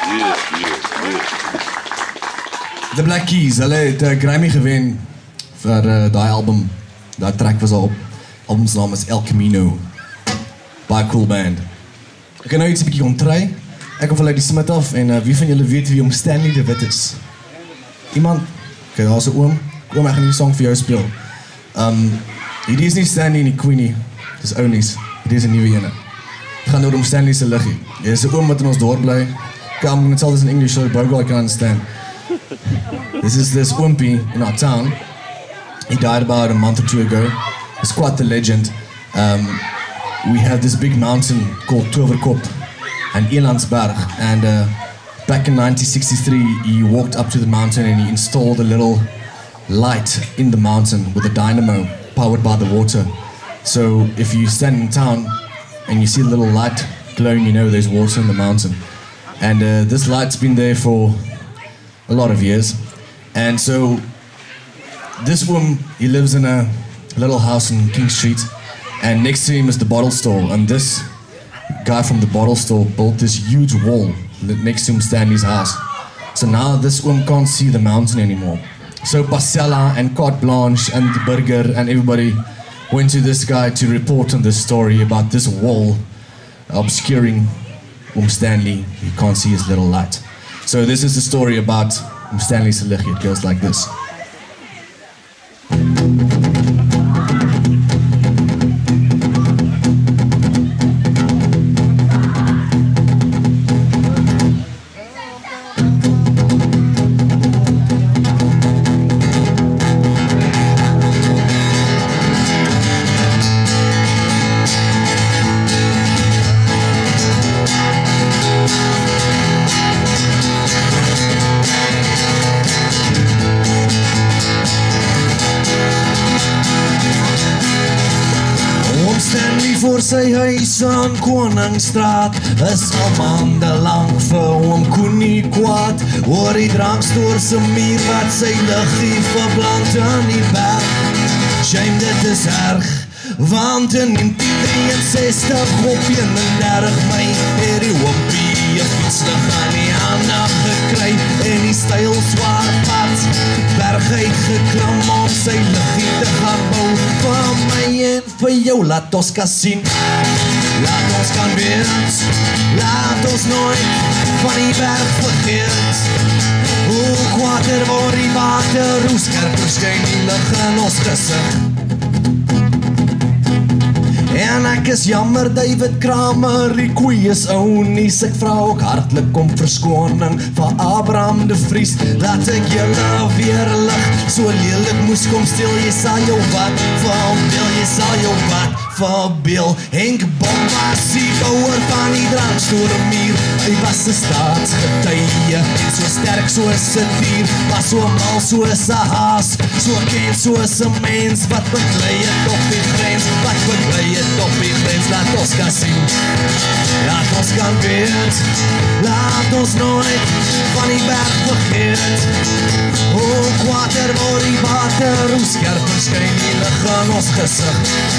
The Black Keys, hulle het 'n Grammy gewen vir daai album. Daai track was op. Albumsnaam is El Camino. Baie cool band. Ek gaan nou iets 'n bietjie ontry. Ek kom vanuit die Smit af en wie van julle weet wie om Stanley de Wit is? Iemand? Okay, daar's 'n oom. Oom, ek gaan die song vir jou speel. Hierdie is nie Stanley en die Queenie. Dis ounies. Hierdie is 'n nuwe ene. Het gaan oor om Stanley se liggie. Hier is 'n oom wat in ons dorp bly. I'm going to tell this in English so Bogle I can understand. This is this oompie in our town. He died about a month or two ago. He's quite the legend. We have this big mountain called Toverkop and Elandsberg, and back in 1963 he walked up to the mountain and he installed a little light in the mountain with a dynamo powered by the water. So if you stand in town and you see a little light glowing, you know there's water in the mountain. And this light's been there for a lot of years. And so this woman, he lives in a little house in King Street, and next to him is the bottle store. And this guy from the bottle store built this huge wall next to him, Stanley's house. So now this woman can't see the mountain anymore. So Pasella and Carte Blanche and the Burger and everybody went to this guy to report on this story about this wall obscuring Stanley. He can't see his little light. So this is the story about Stanley Selighi. It goes like this. Voor sy huis aan Koningsstraat is al maandelang vir oom Koenie kwaad oor die drankstoor se muur wat sy liggie verbland in die berg. Shame, dit is erg, want in 1963 op 31 Mei het die oompie 'n fietslig aan die aandag gekry en die styl swaar pad berg uitgeklim om sy liggie te gaan bou. Vir my en vir jou, laat ons kan sien, laat ons kan weet, laat ons nooit van die berg vergeet. Hoe kwater word die water, hoe skerper skyn die lig in ons gesig. En ek is jammer, David Kramer, die koei is ounies. Ek vra ook hartlik om verskoning van Abraham de Vries. Laat ek julle weer lig, so lelik moes kom stil. Jy sal jou wat verbeel, jy sal jou wat verbeel. Henk Bom was die bouwer van die drankstoormuur. Hy was 'n staatsgetuie, so sterk soos 'n dier, was so mal soos 'n haas, so ken soos 'n mens, wat beklei het op die grens, wat beklei het op die grens. Laat ons kan sien, laat ons kan weet, laat ons nooit van die berg vergeet. Hoe kwater word die water, hoe skerper skyn die lig in ons gesig.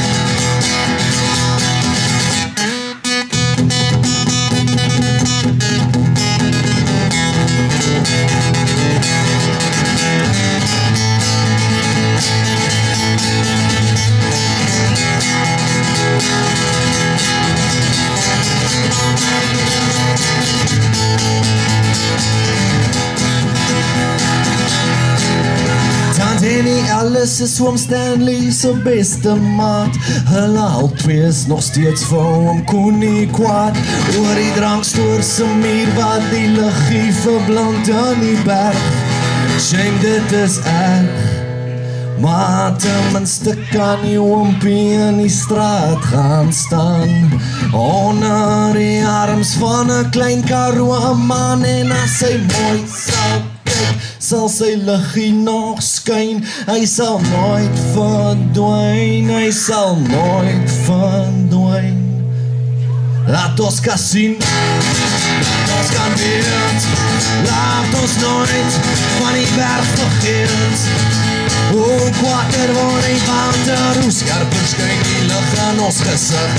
Alice is oom Stanley se beste maat. Hulle al twee is nog steeds vir oom Koenie kwaad oor die drankstoor se muur wat die liggie verbland in die berg. Shame, dit is erg, maar ten minste kan die oompie in die straat gaan staan onder die arms van 'n klein Karoo man. En as hy mooi sal kyk, sal sy liggie nog skyn. Hy sal nooit verdwyn, hy sal nooit verdwyn. Laat ons kan sien, laat ons kan weet, laat ons nooit van die berg vergeet. Hoe kwater word die water, hoe skerper skyn die lig in ons gesig.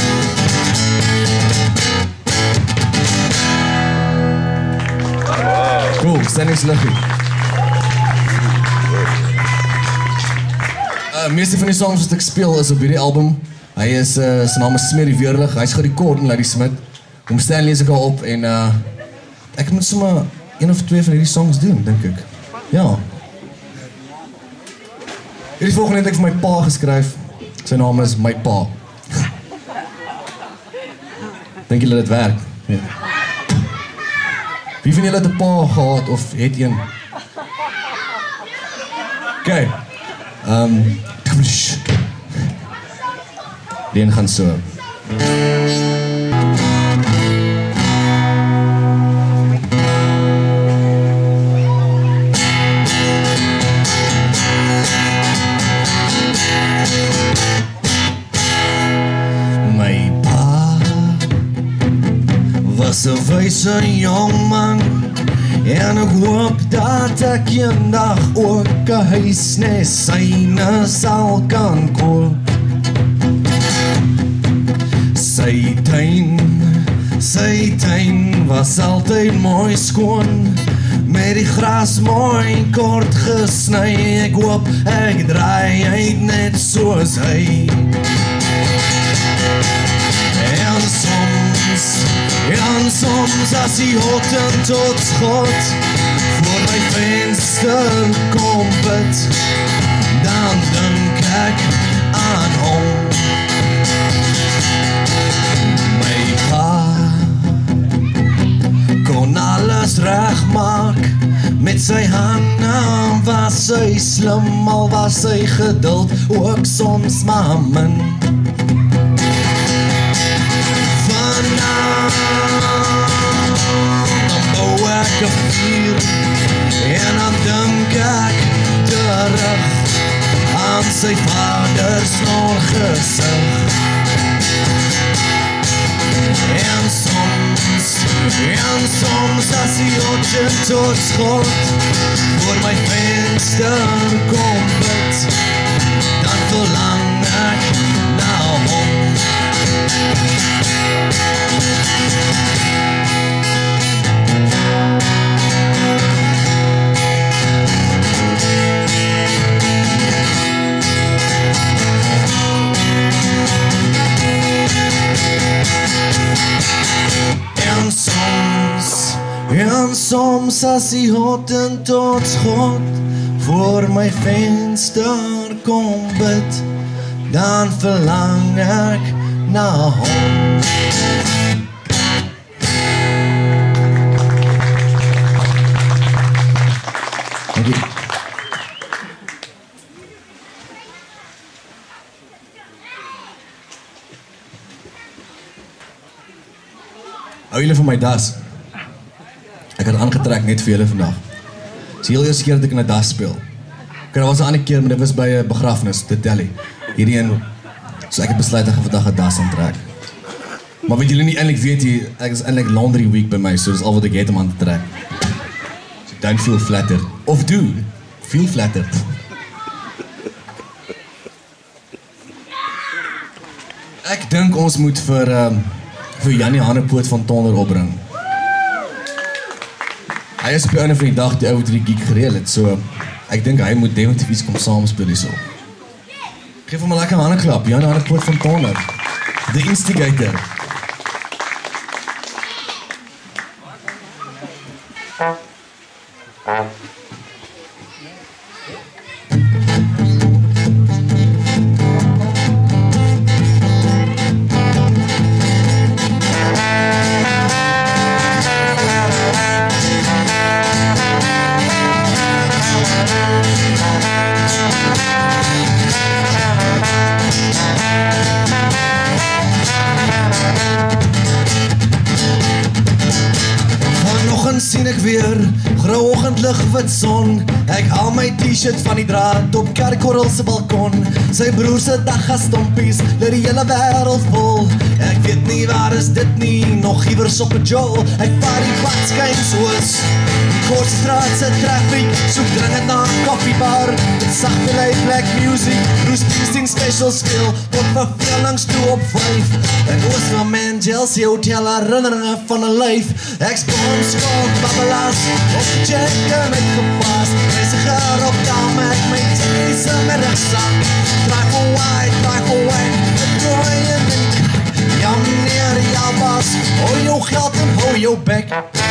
staan nie sliggie. Meeste van die songs wat ek speel is op hierdie album. Hy is, sy naam is Smerie Weerlig, hy is gerecord in Larry Smith. Om Stan lees ek al op en ek moet sommer 1 of 2 van hierdie songs doen, dink ek. Ja. Hierdie volgende het ek vir my pa geskryf. Sy naam is My Pa. Dink julle dit werk? Ja. Wie van julle het 'n pa gehad of het een? Okay. Die een gaan so. My pa was 'n wyse jong man en ek hoop dat ek eendag ook 'n huis nes syne sal kan koop. Sy tuin was altyd mooi skoon, met die gras mooi kort gesny. Ek hoop ek draai uit net soos hy. En soms as die hotten tot schot voor my venster kom bid, dan dink ek aan hom. My pa kon alles regmaak met sy hande, was hy slim, al was hy geduld, ook soms maar min. En dan dink ek terug aan sy vader snorgesig. En soms as die oggend tot schot voor my venster kom bid, dan verlang ek na hom. En soms as die hotten tot schot voor my venster kom bid, dan verlang ek na hom. Hou julle van my das? Ek het aangetrek net vir julle vandag. Dit is die heel eerste keer dat ek in 'n das speel. Daar was 'n ander keer, maar dit was by 'n begrafnis, te Delhi. Hierdie een, so ek het besluit ek gaan vandag 'n das aantrek. Maar wat julle nie eintlik weet nie, ek is eintlik laundry week by my, so dis al wat ek het om aan te trek. So don't feel flattered. Of do, feel flattered. Ek dink ons moet vir Janie Hanepoort van Tonder opbring. Hy is op die einde van die dag die ou wat die gig gereël het, so ek dink hy moet definitief iets kom saamspeel hierso. Geef hom 'n lekker handeklap, Janie Hanepoort van Tonder. The Instigator. Sien ek weer, grauw oggendlig wit son. Ek haal my t-shirt van die draad op Kerkkorrel se balkon. Sy broer se daggastompies, lê die hele wêreld vol. Ek weet nie waar is dit nie, nog iewers op 'n jol. Ek vaar die badskyn soos die Kortstraat se traffic, soek dringend na 'n koffiebar met sagte lei black music. Bruce Springsteen special speel, tot vervelings toe op 5. En Oos van Mandel se hotel herinneringe van 'n lyf. Ek's bomskop babbelaars, op de check en uitgepaast. Reiziger op taal met my tikkies in my rugzak. Drive away, het gooi in die kak. Ja meneer, ja baas, hou jou geld en hou jou bek.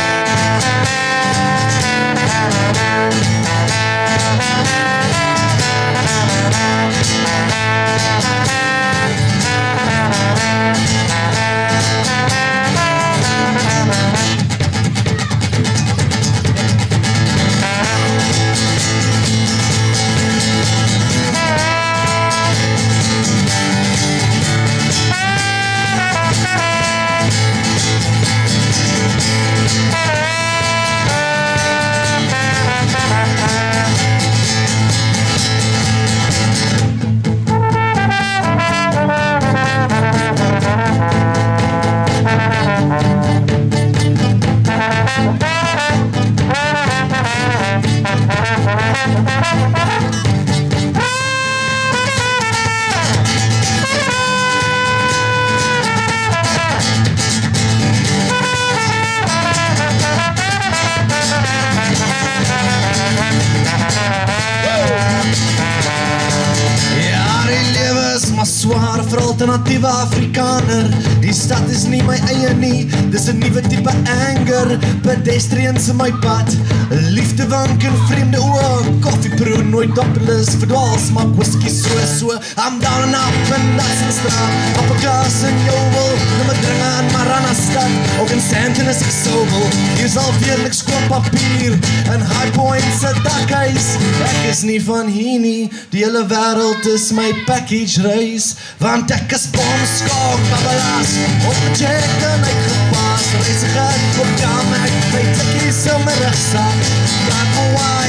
Zwaar vir alternatieve Afrikaner. Die stad is nie my eie nie, dis 'n nuwe tipe anger. Pedestrians in my pad, liefde wank in vreemde oë. Koffieproe, nooit doppelus, verdwaal, smak whisky so. I'm down and up en dat is in straat. Op 'n glas in jou wil, na my dringe in Marana stad. Ook in Sandton is ek sobel, hier is al veerlik skoon papier. In High Point se dakhuis, ek is nie van hier nie. Die hele wêreld is my package reis. Want ek is bomskok, babbelaars, op die check en uitgepaas. Reiziger op taal met my tikkies in my rugzak. Drive away,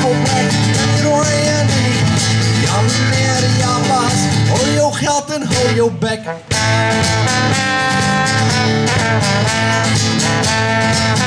en die rooi in die kak. Ja meneer, ja baas, hou jou geld en hou jou bek.